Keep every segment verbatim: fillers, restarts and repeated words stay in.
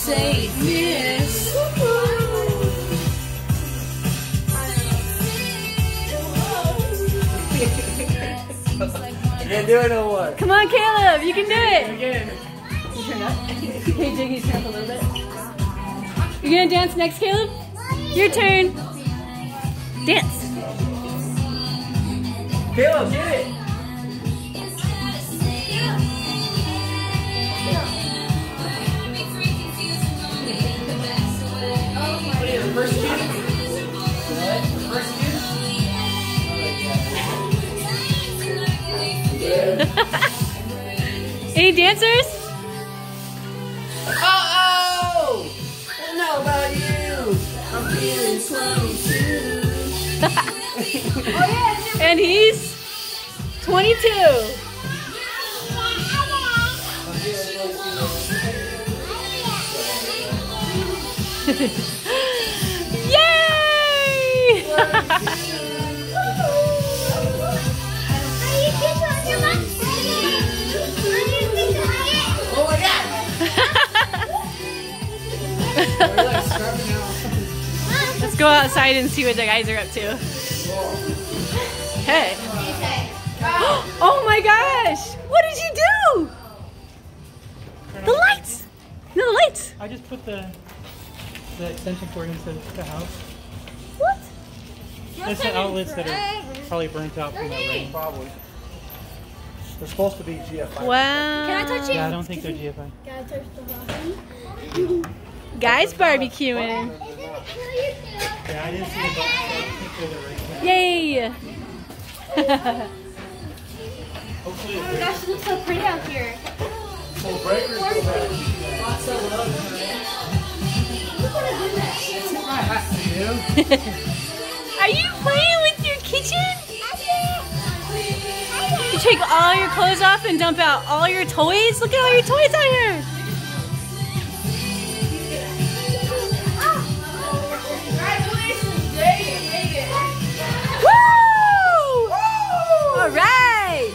Say yes. You can't do it no more. Come on, Caleb, you can do it. Again. You turn up. Okay, Jiggy, turn up a little bit. You're gonna dance next, Caleb? Your turn. Dance. Caleb, get it. What is it, first cue? First cue? Any dancers? Uh-oh! I don't know about you. I'm feeling twenty-two. And he's twenty-two. Yay! Oh my God! Let's go outside and see what the guys are up to. Hey. Oh my gosh! What did you do? The lights! No, the lights! I just put the the extension cord into the house. What? It's the outlets that are probably burnt out from that rain. Probably. They're supposed to be G F I. Wow. Can I touch it? Yeah, I don't think they're G F I. Can I touch the bottom? Guys barbecuing. Yeah, I didn't see the box, so I think they're the right one. Yay! Hopefully Oh it's my gosh, it looks so pretty out here. Well, breakers go back. Are you playing with your kitchen? You take all your clothes off and dump out all your toys? Look at all your toys out here! Congratulations, Jay, you made it. Woo! All right!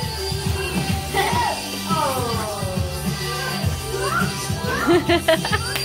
Oh.